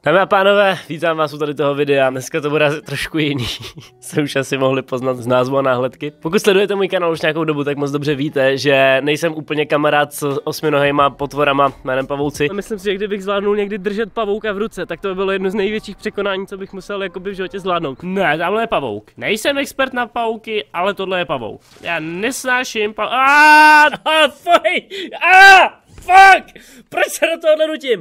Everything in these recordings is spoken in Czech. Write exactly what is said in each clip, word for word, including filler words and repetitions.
Dámy a pánové, vítám vás u tady toho videa. Dneska to bude trošku jiný. Se už asi mohli poznat z názvu a náhledky. Pokud sledujete můj kanál už nějakou dobu, tak moc dobře víte, že nejsem úplně kamarád s osminohejma potvorama jménem pavouci. Myslím si, že kdybych zvládnul někdy držet pavouka v ruce, tak to by bylo jedno z největších překonání, co bych musel jakoby v životě zvládnout. Ne, tamhle je pavouk. Nejsem expert na pavouky, ale tohle je pavouk. Já nesnáším pavouk. Ah, ah, fuj! Ah, fuck! Proč se do toho nenutím?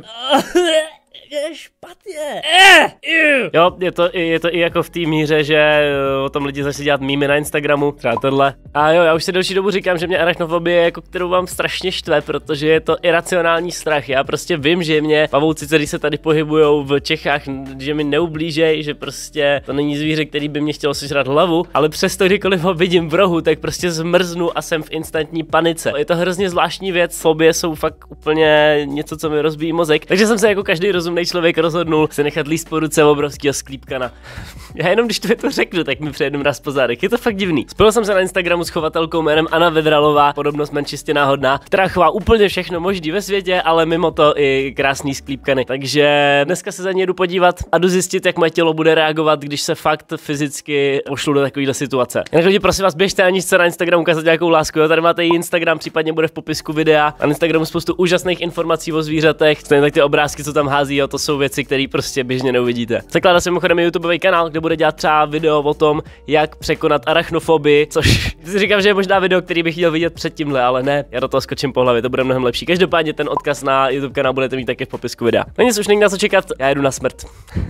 Je špatně. Eh, jo, je to, je to i jako v té míře, že o tom lidi začali dělat mýmy na Instagramu, třeba tohle. A jo, já už si delší dobu říkám, že mě arachnofobie, jako kterou mám strašně štve, protože je to iracionální strach. Já prostě vím, že mě pavouci, kteří se tady pohybujou v Čechách, že mi neublížej, že prostě to není zvíře, který by mě chtělo sežrat hlavu, ale přesto kdykoliv ho vidím v rohu, tak prostě zmrznu a jsem v instantní panice. Je to hrozně zvláštní věc, fobie jsou fakt úplně něco, co mi rozbíjí mozek. Takže jsem se jako každý rozumný člověk rozhodnul se nechat líst po ruce obrovského sklípkana. Já jenom když to, to řeknu, tak mi přejedem raz po zádech. Je to fakt divný. Spojil jsem se na Instagramu s chovatelkou jménem Anna Vedralová, podobnost men čistě náhodná, která chová úplně všechno možný ve světě, ale mimo to i krásný sklípkany. Takže dneska se za ně jdu podívat a jdu zjistit, jak moje tělo bude reagovat, když se fakt fyzicky pošlu do takovéhle situace. Jinak lidi, prosím vás, běžte ani se na Instagram ukázat nějakou lásku. Jo? Tady máte i Instagram, případně bude v popisku videa. Na Instagramu spoustu úžasných informací o zvířatech, stejně tak ty obrázky, co tam hází, jo, to jsou věci, které prostě běžně neuvidíte. Zakládá se mimochodem YouTubeový kanál, kde bude dělat třeba video o tom, jak překonat arachnofobii, což si říkám, že je možná video, který bych chtěl vidět před tímhle, ale ne, já do toho skočím po hlavě, to bude mnohem lepší. Každopádně ten odkaz na YouTube kanál budete mít taky v popisku videa. No nic, už není na co čekat, já jedu na smrt.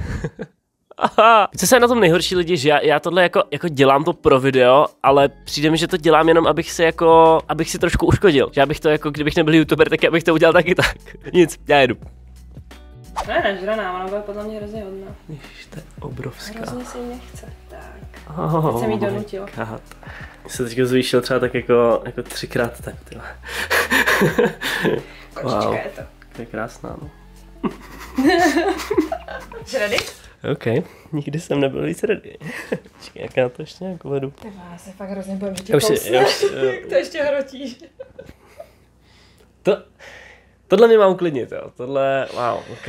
Aha. Co se na tom nejhorší lidi, že já, já tohle jako, jako dělám to pro video, ale přijde mi, že to dělám jenom, abych si jako, abych si trošku uškodil. Že já bych to jako, kdybych nebyl YouTuber, tak já bych to udělal taky tak. Nic, já jedu. Ne, nežraná, ona bude podle mě hrozně hodná. Ježiš, to je obrovská. Hrozně si ji nechce, tak. Oh, teď jsem jí donutil. Se teďka zvýšil třeba tak jako, jako třikrát tak, tyhle. Kočička wow. Je to. To je krásná, no. Jsi ready? OK, nikdy jsem nebyl víc ready. Počkej, jak já to ještě nějak vedu. Ty já se fakt hrozně bojím, že tě kousne. Jak to ještě hrotíš. To... Tohle mě má uklidnit, jo. Tohle, wow, OK.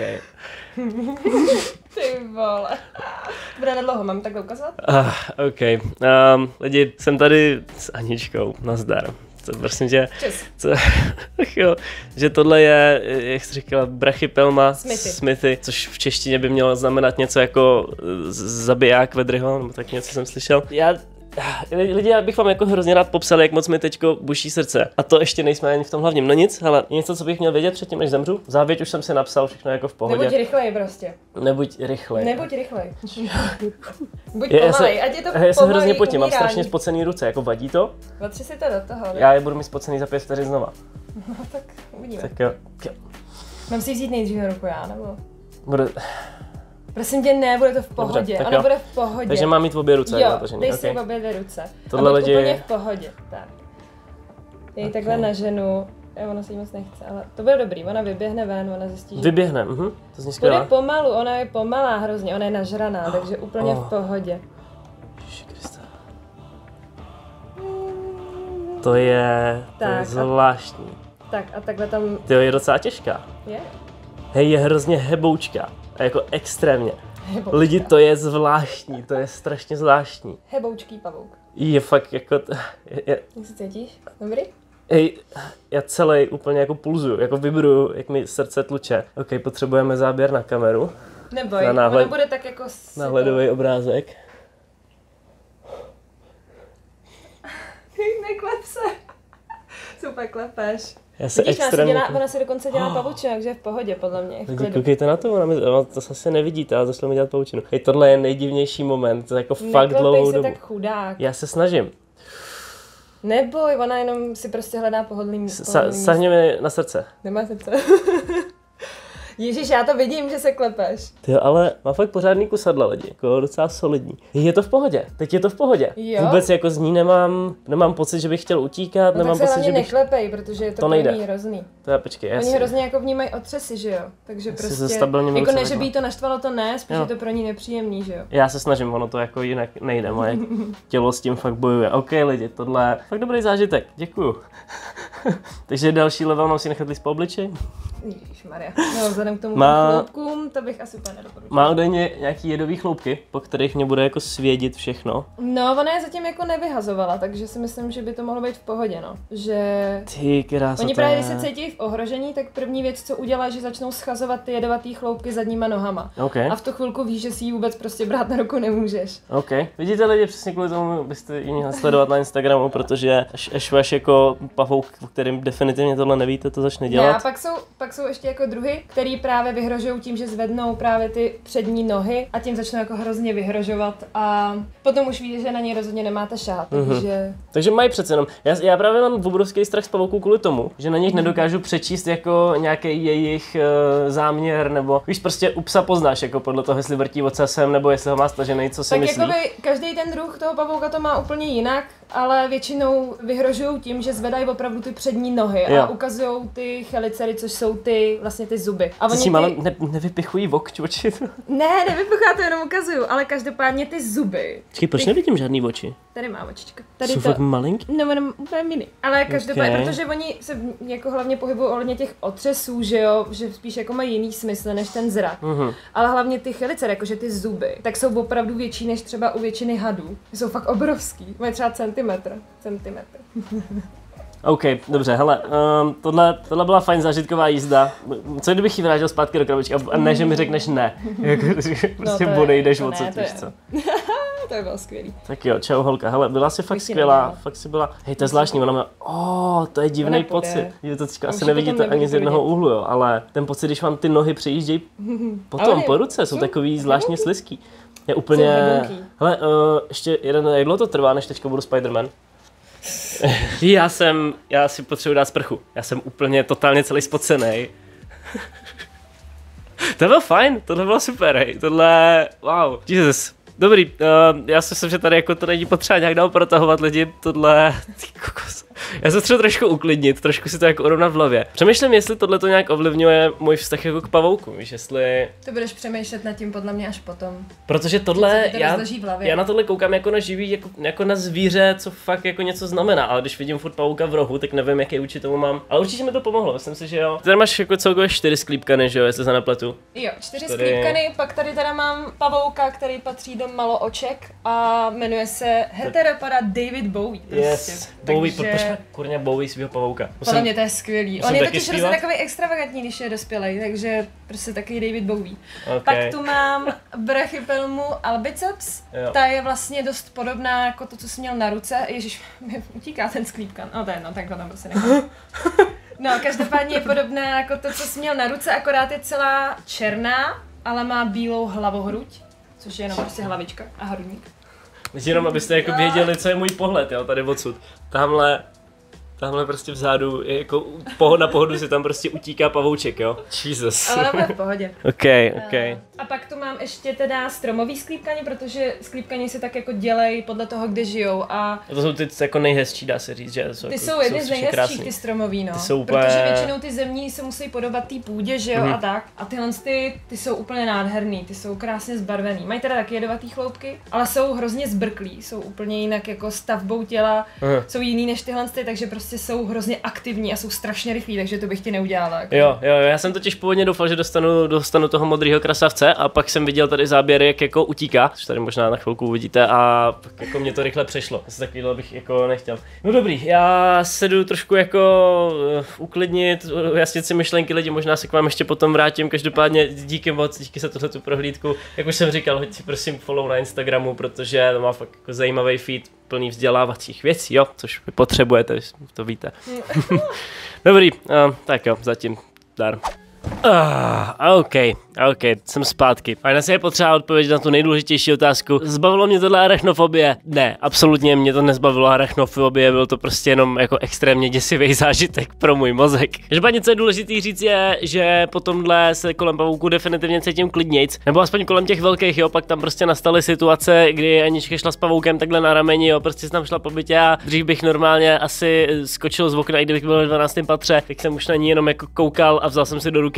Ty vole. Bude nedlouho, mám tak ukázat? Uh, OK. Um, lidi, jsem tady s Aničkou, nazdar. Co, prosím tě, co, jo, že tohle je, jak jsi říkala, brachypelma Smithy. Smithy, což v češtině by mělo znamenat něco jako zabiják vedryho, nebo tak něco jsem slyšel. Já Lidi, já bych vám jako hrozně rád popsal, jak moc mi teďko buší srdce. A to ještě nejsme ani v tom hlavním. No nic, ale něco, co bych měl vědět předtím, než zemřu. Závěť už jsem si napsal, všechno jako v pohodě. Nebuď rychlej prostě. Nebuď rychlej. Nebuď rychlej. Buď je, pomalej, ať je to Já se hrozně potím, umírání. mám strašně spocený ruce, jako vadí to? Otři si to do toho. Ne? Já je budu mít spocený za pět vteřin znova. No tak uvidíme. Tak jo. Mám si vzít nejdříve ruku já, nebo? Bude... Prosím tě, ne, bude to v pohodě, dobře, ono bude v pohodě. Takže mám mít v obě ruce, jo, natažení. dej Okay. si v obě dvě ruce. Tohle lidi... úplně v pohodě, tak. Já ji okay. takhle naženu, já ona se jí moc nechce, ale to bude dobrý, ona vyběhne ven, ona zjistí, že... Vyběhne, mhm, to zní skvělá. Bude pomalu, ona je pomalá hrozně, ona je nažraná, oh. takže úplně oh. v pohodě. Ježiškriste. To je, to tak, je zvláštní. A... Tak a takhle tam... Tyjo, je docela těžká. Je? Hej, je hrozně heboučka. A jako extrémně. Heboučka. Lidi, to je zvláštní, to je strašně zvláštní. Heboučký pavouk. Je fakt jako... Je, je... Jak se cítíš? Dobrý? Hej, já celý úplně jako pulzuju, jako vibruju, jak mi srdce tluče. OK, potřebujeme záběr na kameru. Neboj, na náhled... ona bude tak jako... Náhledový to... obrázek. Neklep se. Super, klepeš. Já se Vidíš, extrémně... ona, dělá, ona si dokonce dělá oh. pavučinu, takže je v pohodě, podle mě. Lidi, koukejte na to, ona mi, ona to zase nevidíte, ale zašlo mi dělat pavučinu. Hej, tohle je nejdivnější moment, to je jako fakt dlouhou dobu. Tak chudák. Já se snažím. Neboj, ona jenom si prostě hledá pohodlný místo. Sahni mi na srdce. Nemá srdce. Ježíš, já to vidím, že se klepeš. Ty ale má fakt pořádný kusadla lidi, jako docela solidní. Je to v pohodě, teď je to v pohodě. Jo? Vůbec jako z ní nemám, nemám pocit, že bych chtěl utíkat, no nemám tak se pocit, že bych... neklepej, protože je to, to pro ní hrozný. To já počkej, já Oni si... hrozně jako vnímají otřesy, že jo? Takže já prostě, jako ne, že by jí to naštvalo, to ne, spíš je to pro ní nepříjemný, že jo? Já se snažím, ono to jako jinak nejde, moje tělo s tím fakt bojuje. OK lidi, tohle je fakt dobrý zážitek, děkuju. Takže další level mám si nechat líst po obličeji. Ježišmarja. No, vzhledem k tomu má... chloupkům, tom to bych asi úplně nedoporučila. Má údajně nějaký jedový chloupky, po kterých mě bude jako svědit všechno. No, ona je zatím jako nevyhazovala, takže si myslím, že by to mohlo být v pohodě, no. Že... Ty krása. Oni právě, když se cítí v ohrožení, tak první věc, co udělá, že začnou schazovat ty jedovatý chloupky zadníma nohama. Okay. A v tu chvilku víš, že si ji vůbec prostě brát na ruku nemůžeš. OK. Vidíte lidi, přesně kvůli tomu byste ji měli sledovat na Instagramu, protože až, až vaš jako pavouk, o kterým definitivně tohle nevíte, to začne dělat. Ne, a pak jsou, pak jsou ještě jako druhy, který právě vyhrožují tím, že zvednou právě ty přední nohy a tím začnou jako hrozně vyhrožovat a potom už víte, že na něj rozhodně nemáte šát, mm-hmm. takže... Takže mají přece jenom. Já, já právě mám obrovský strach z pavouků kvůli tomu, že na nich nedokážu přečíst jako nějaký jejich uh, záměr, nebo víš, prostě u psa poznáš jako podle toho, jestli vrtí ocasem, nebo jestli ho má stažený, co si tak myslí. Tak jakoby každý ten druh toho pavouka to má úplně jinak, ale většinou vyhrožují tím, že zvedají opravdu ty přední nohy jo. a ukazují ty chelicery, což jsou ty vlastně ty zuby. A oni ty... si malé ne, nevypichují oči, oči? Ne, nevypichá, to jenom ukazuju, ale každopádně ty zuby. Čekaj, proč ty... nevidím žádný oči? Tady má očička. Tady jsou to... fakt malinký? No, jenom úplně mini. Ale každopádně, okay. Protože oni se jako hlavně pohybují ohledně těch otřesů, že jo, že spíš jako mají jiný smysl než ten zrak. Mm-hmm. Ale hlavně ty chelice, jakože ty zuby, tak jsou opravdu větší než třeba u většiny hadů. Jsou fakt obrovský. Mají třeba centimetr. Centimetr. OK, dobře, hele, um, tohle, tohle byla fajn zážitková jízda. Co kdybych ji vrátil zpátky do krabičky a ne, že mi řekneš ne. Jako, prostě no odejdeš odsud, víš co. To je bylo skvělý. Tak jo, čau holka, hele, byla jsi fakt skvělá, fakt si byla, hej, to je zvláštní, ona má, oh, to je divný pocit. Je to teďka asi nevidíte ani z jednoho úhlu, jo, ale ten pocit, když vám ty nohy přejíždějí potom po ruce, jsou takový zvláštně slizký. Je úplně, hele, uh, ještě jeden, jak dlouho to trvá, než teďka budu Spider-Man? já jsem, já si potřebuji dát sprchu, já jsem úplně totálně celý spocenej. To bylo fajn, tohle bylo super, hej, tohle, wow, Jesus. Dobrý, uh, já si myslím, že tady jako to není potřeba nějak dál protahovat lidi, tohle, ty kokos. Já se třeba trošku uklidnit, trošku si to jako urovnat v hlavě. Přemýšlím, jestli tohle to nějak ovlivňuje můj vztah jako k pavouku, víš, jestli... To budeš přemýšlet nad tím podle mě až potom. Protože tohle, to já, já na tohle koukám jako na živý, jako, jako na zvíře, co fakt jako něco znamená, ale když vidím furt pavouka v rohu, tak nevím, jaký účet tomu mám. Ale určitě mi to pomohlo, myslím si, že jo. Ty tady máš jako celkově čtyři sklípkany, že jo, jestli se nepletu. Jo, čtyři tady... sklípkany, pak tady teda mám pavouka, který patří do malooček a jmenuje se heteropada David Bowie. Prostě. Yes, Bowie, takže... proč má kurně Bowie svýho pavouka? Podle mě to je skvělý. On je totiž hrozně takový extravagantní, když je dospělej, takže prostě taky David Bowie. Okay. Pak tu mám brachypelmu albiceps, jo. Ta je vlastně dost podobná jako to, co jsi měl na ruce. Ježíš, mi utíká ten sklípkan. No to je jedno, tak ho tam prostě nechám. No, každopádně je podobná jako to, co jsi měl na ruce, akorát je celá černá, ale má bílou hlavohruď, což je jenom prostě hlavička a hrudník. Jenom abyste jako věděli, co je můj pohled, jo, tady odsud. Tamhle, tamhle prostě vzadu, je jako pohod na pohodu si tam prostě utíká pavouček, jo. Jesus. Ale to je v pohodě. OK, OK. A pak tu mám ještě teda stromový sklípkaně, protože sklípkaně se tak jako dělají podle toho, kde žijou a... To jsou ty jako nejhezčí, dá se říct, že jsou. Ty jako, jsou jedny z nejhezčích, ty stromový, no. Ty jsou úplně... Protože většinou ty zemní se musí podobat té půdě, že jo, mm-hmm. a tak. A tyhle ty, ty jsou úplně nádherný, ty jsou krásně zbarvený. Mají teda taky jedovatý chloupky, ale jsou hrozně zbrklí, jsou úplně jinak jako stavbou těla, mm. jsou jiný než tyhle ty, takže prostě jsou hrozně aktivní a jsou strašně rychlí, takže to bych ti neudělala. Jako. Jo, jo, já jsem totiž původně doufal, že dostanu, dostanu toho modrýho krasavce a pak jsem viděl tady záběry, jak jako utíká, což tady možná na chvilku uvidíte a pak jako mě to rychle přešlo. Zase takovýhle bych jako nechtěl. No dobrý, já se jdu trošku jako uh, uklidnit, ujasnit si myšlenky lidi, možná se k vám ještě potom vrátím, každopádně díky moc, díky za tuhle tu prohlídku. Jak už jsem říkal, hoď si prosím follow na Instagramu, protože to má fakt jako zajímavý feed, plný vzdělávacích věcí, jo, což vy potřebujete, to víte. Dobrý, uh, tak jo, zatím dar. Uh, OK, OK, jsem zpátky. A dnes je potřeba odpovědět na tu nejdůležitější otázku. Zbavilo mě tohle arachnofobie? Ne, absolutně mě to nezbavilo arachnofobie, byl to prostě jenom jako extrémně děsivý zážitek pro můj mozek. Každopádně, co je důležitý říct je, že po tomhle se kolem pavouků definitivně cítím klidnějc, nebo aspoň kolem těch velkých, jo, pak tam prostě nastaly situace, kdy Anička šla s pavoukem takhle na rameni, jo, prostě tam šla po bytě a dřív bych normálně asi skočil z okna, i kdybych byl ve dvanáctém patře, tak jsem už na ní jenom jako koukal a vzal jsem si do ruky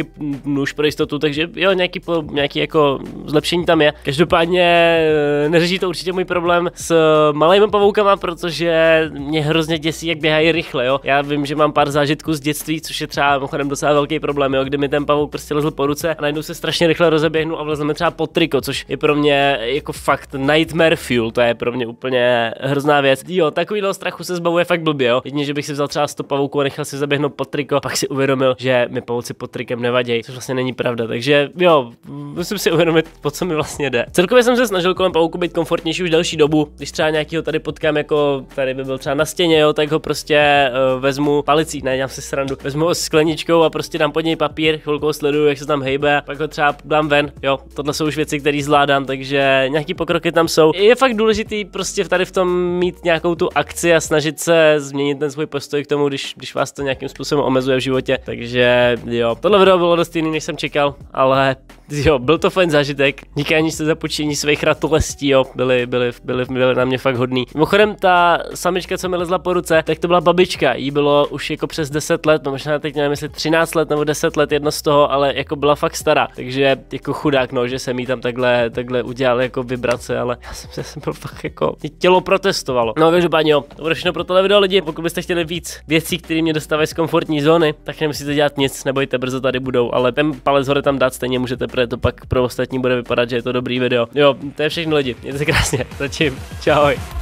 nůž pro jistotu, takže jo, nějaký, po, nějaký jako zlepšení tam je. Každopádně neřeší to určitě můj problém s malými pavoukama, protože mě hrozně děsí, jak běhají rychle, jo. Já vím, že mám pár zážitků z dětství, což je třeba mimochodem docela velký problém, jo, kdy mi ten pavouk prostě lezl po ruce a najednou se strašně rychle rozeběhnu a vlezl mi třeba pod triko, což je pro mě jako fakt nightmare fuel, to je pro mě úplně hrozná věc. Jo, takovýhle strachu se zbavuje fakt blbě, jo. Jedině, že bych si vzal třeba sto pavouků a nechal si zaběhnout pod triko, pak si uvědomil, že mi pavouci pod trikem nevadí, což vlastně není pravda. Takže jo, musím si uvědomit, po co mi vlastně jde. Celkově jsem se snažil kolem pavouku být komfortnější už delší dobu. Když třeba nějakýho tady potkám, jako tady by byl třeba na stěně, jo, tak ho prostě uh, vezmu palicí, ne, dělám si srandu. Vezmu ho skleničkou a prostě dám pod něj papír, chvilkou sleduju, jak se tam hejbe, pak ho třeba dám ven. Jo, tohle jsou už věci, které zvládám, takže nějaký pokroky tam jsou. Je fakt důležitý prostě tady v tom mít nějakou tu akci a snažit se změnit ten svůj postoj k tomu, když, když vás to nějakým způsobem omezuje v životě. Takže jo, tohle video bylo dost jiný, než jsem čekal, ale jo, byl to fajn zážitek. Díky ani se za počíní svých ratolestí, jo, byli, byli, byli, byli na mě fakt hodný. Mimochodem, ta samička, co mi lezla po ruce, tak to byla babička, jí bylo už jako přes deset let, no možná teď nevím, jestli třináct let nebo deset let, jedno z toho, ale jako byla fakt stará, takže jako chudák, no, že jsem jí tam takhle, takhle udělal jako vibrace, ale já jsem, já jsem byl fakt jako, tělo protestovalo. No, každopádně jo, to bude všechno pro tohle video, lidi. Pokud byste chtěli víc věcí, které mě dostávají z komfortní zóny, tak nemusíte dělat nic, nebojte, brzo tady budou, ale ten palec hore tam dát stejně můžete, protože to pak pro ostatní bude vypadat, že je to dobrý video. Jo, to je všechno, lidi, mějte se krásně, zatím, čahoj.